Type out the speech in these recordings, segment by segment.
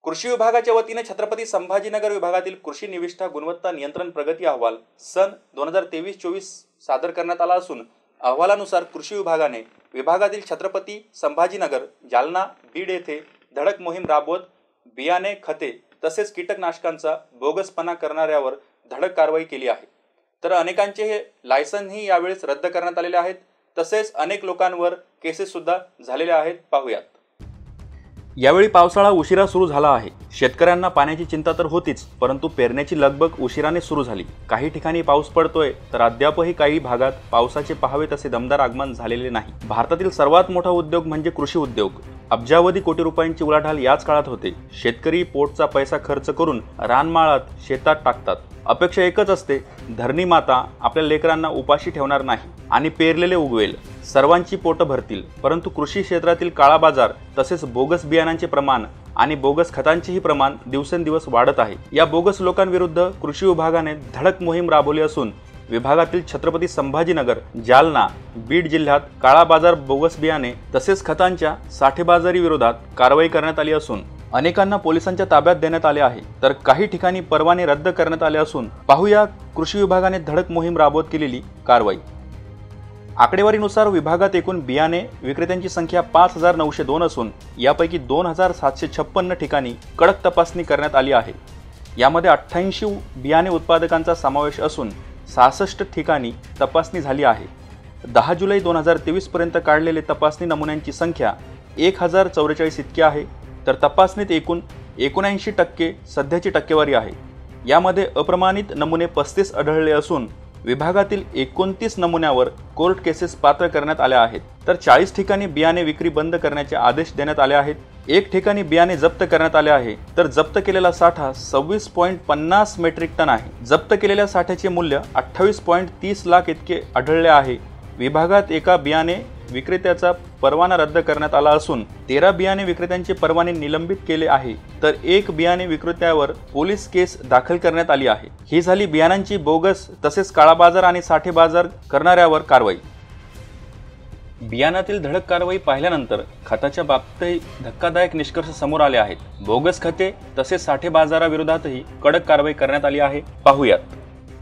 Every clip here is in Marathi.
कृषी विभागाच्या वतीने छत्रपती संभाजीनगर विभागातील कृषी निविष्ठा गुणवत्ता नियंत्रण प्रगती अहवाल सन 2023-24 सादर करण्यात आला असून अहवालानुसार कृषी विभागाने विभागातील छत्रपती संभाजीनगर, जालना, बीड येथे धडक मोहीम राबवत बियाणे, खते तसेच कीटकनाशकांचा बोगसपणा करणाऱ्यावर धडक कारवाई केली आहे। तर अनेकांचे हे लायसन्सही यावेळेस रद्द करण्यात आलेले आहेत। तसेच अनेक लोकांवर केसेस सुद्धा झालेले आहेत। पाहूयात। यावेळी पावसाळा उशिरा सुरू झाला आहे। शेतकऱ्यांना पाण्याची चिंता तर होतीच, परंतु पेरण्याची लगबग उशिराने सुरू झाली। काही ठिकाणी पाऊस पडतोय तर अद्यापही काही भागात पावसाचे पाहावे तसे दमदार आगमन झालेले नाही। भारतातील सर्वात मोठा उद्योग म्हणजे कृषी उद्योग। अब्जावधी कोटी रुपयांची उलाढाल याच काळात होते। शेतकरी पोटचा पैसा खर्च करून रानमाळात शेतात टाकतात। अपेक्षा एकच असते, धरणी माता आपल्या लेकरांना उपाशी ठेवणार नाही आणि पेरलेले उगवेल, सर्वांची पोट भरतील। परंतु कृषी क्षेत्रातील काळा बाजार तसेच बोगस बियाणांचे प्रमाण आणि बोगस खतांचेही प्रमाण दिवसेंदिवस वाढत आहे। या बोगस लोकांविरुद्ध कृषी विभागाने धडक मोहीम राबवली असून विभागातील छत्रपती संभाजीनगर, जालना, बीड जिल्ह्यात काळा बाजार, बोगस बियाणे तसेच खतांच्या साठेबाजारी विरोधात कारवाई करण्यात आली असून अनेकांना पोलिसांच्या ताब्यात देण्यात आले आहे। तर काही ठिकाणी परवाने रद्द करण्यात आले असून पाहूया कृषी विभागाने धडक मोहीम राबवत केलेली कारवाई। आकडेवारीनुसार विभागात एकूण बियाणे विक्रेत्यांची संख्या 5902 असून यापैकी 2756 ठिकाणी कडक तपासणी करण्यात आली आहे। यामध्ये 88 बियाणे उत्पादकांचा समावेश असून 66 ठिकाणी तपासणी झाली आहे। 10 जुलै 2023 पर्यंत काढलेले तपासणी नमुन्यांची संख्या 1044 इतकी आहे। तर तपासणीत एकूण 79% सध्याची टक्केवारी आहे। यामध्ये अप्रमाणित नमुने 35 आढळले असून विभागातील 29 नमुन्यावर कोर्ट केसेस पात्र करण्यात आल्या आहेत। तर 40 ठिकाणी बियाणे विक्री बंद करण्याचे आदेश देण्यात आले आहेत। 1 ठिकाणी बियाणे जप्त करण्यात आले आहे। तर जप्त केलेला साठा 26.50 मेट्रिक टन आहे। जप्त केलेल्या साठ्याचे मूल्य 28.30 लाख इतके आढळले आहे। विभागात एका बियाणे विक्रेत्याचा परवाना रद्द करण्यात आला असून 13 बियाणे विक्रेत्यांचे परवाने निलंबित केले आहे। तर 1 बियाणे विक्रेत्यावर पोलीस केस दाखल करण्यात आली आहे। ही झाली बियाणांची बोगस तसेच काळा बाजार आणि साठे बाजार करणाऱ्यावर कारवाई। बियाणातील धडक कारवाई पाहिल्यानंतर खताच्या बाबतीतही धक्कादायक निष्कर्ष समोर आले आहेत। बोगस खते तसेच साठे बाजाराविरोधातही कडक कारवाई करण्यात आली आहे। पाहूयात।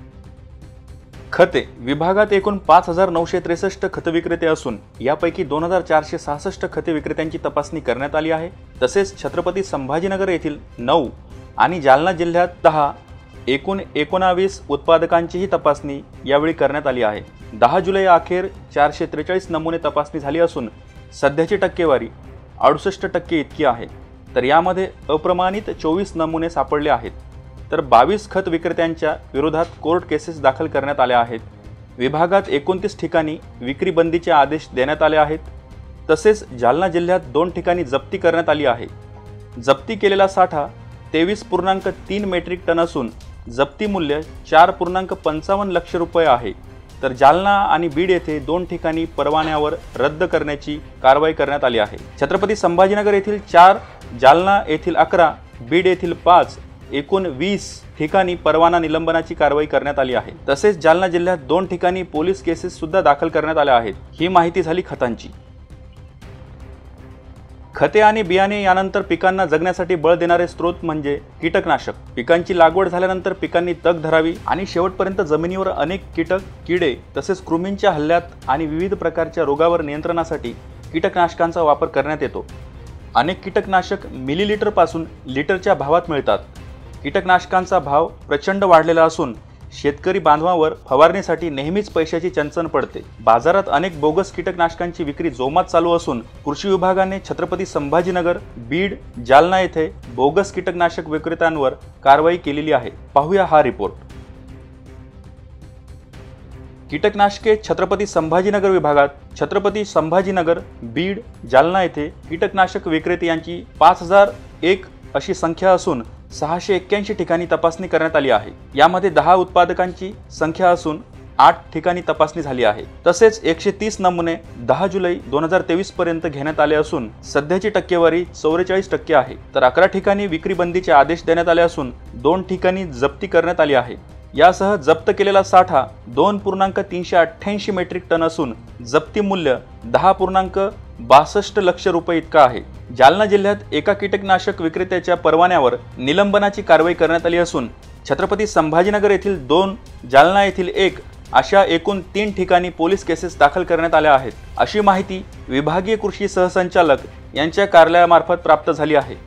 खते विभागात एकूण 5963 खत विक्रेते असून यापैकी 2466 खते विक्रेत्यांची तपासणी करण्यात आली आहे। तसेच छत्रपती संभाजीनगर येथील 9 आणि जालना जिल्ह्यात 10 एकूण 19 उत्पादकांचीही तपासणी यावेळी करण्यात आली आहे। 10 जुलै अखेर 443 नमुने तपासणी झाली असून सध्याची टक्केवारी 68% इतकी आहे। तर यामध्ये अप्रमाणित 24 नमुने सापडले आहेत। तर 22 खत विक्रेत्यांच्या विरोधात कोर्ट केसेस दाखल करण्यात आल्या आहेत। विभागात 29 ठिकाणी विक्री बंदीचे आदेश देण्यात आले आहेत। तसेच जालना जिल्ह्यात 2 ठिकाणी जप्ती करण्यात आली आहे। जप्ती केलेला साठा 23.3 मेट्रिक टन असून जप्ती मूल्य 4.55 लाख रुपये आहे। तर जालना आणि बीड येथे 2 ठिकाणी परवान्यावर रद्द करण्याची कारवाई करण्यात आली आहे। छत्रपती संभाजीनगर येथील 4, जालना येथील 11, बीड येथील 5 एकूण 20 ठिकाणी परवाना निलंबनाची कारवाई करण्यात आली आहे। तसेच जालना जिल्ह्यात 2 ठिकाणी पोलीस केसेस सुद्धा दाखल करण्यात आल्या आहेत। ही माहिती झाली खतांची। खते आणि बियाणे यानंतर पिकांना जगण्यासाठी बळ देणारे स्रोत म्हणजे कीटकनाशक। पिकांची लागवड झाल्यानंतर पिकांनी तग धरावी आणि शेवटपर्यंत जमिनीवर अनेक कीटक, किडे तसेच कृमींच्या हल्ल्यात आणि विविध प्रकारच्या रोगावर नियंत्रणासाठी कीटकनाशकांचा वापर करण्यात येतो। अनेक कीटकनाशक मिलीलीटर पासून लिटरच्या भावात मिळतात। कीटकनाशकांचा भाव प्रचंड वाढलेला असून शेतकरी बांधवांवर फवारणीसाठी नेहमीच पैशाची चणचण पडते। बाजारात अनेक बोगस कीटकनाशकांची विक्री जोमात चालू असून कृषी विभागाने छत्रपती संभाजीनगर, बीड, जालना येथे बोगस कीटकनाशक विक्रेत्यांवर कारवाई केलेली आहे। पाहूया हा रिपोर्ट। कीटकनाशके छत्रपती संभाजीनगर विभागात छत्रपती संभाजीनगर, बीड, जालना येथे कीटकनाशक विक्रेते यांची 5001 अशी संख्या असून 681 ठिकाणी तपासणी करण्यात आली आहे। यामध्ये 10 उत्पादकांची संख्या असून 8 ठिकाणी तपासणी झाली आहे। तसेच 130 नमुने 10 जुलै 2023 पर्यंत घेण्यात आले असून सध्याची टक्केवारी 44% आहे। तर 11 ठिकाणी विक्री बंदीचे आदेश देण्यात आले असून 2 ठिकाणी जप्ती करण्यात आली आहे। यासह जप्त केलेला साठा 2.388 मेट्रिक टन असून जप्ती मूल्य 62 लक्ष रुपये इतका आहे। जालना जिल्ह्यात एका कीटकनाशक विक्रेत्याच्या परवान्यावर निलंबनाची कारवाई करण्यात आली असून छत्रपती संभाजीनगर येथील 2, जालना येथील 1 अशा एकूण 3 ठिकाणी पोलीस केसेस दाखल करण्यात आल्या आहेत, अशी माहिती विभागीय कृषी सहसंचालक यांच्या कार्यालयामार्फत प्राप्त झाली आहे।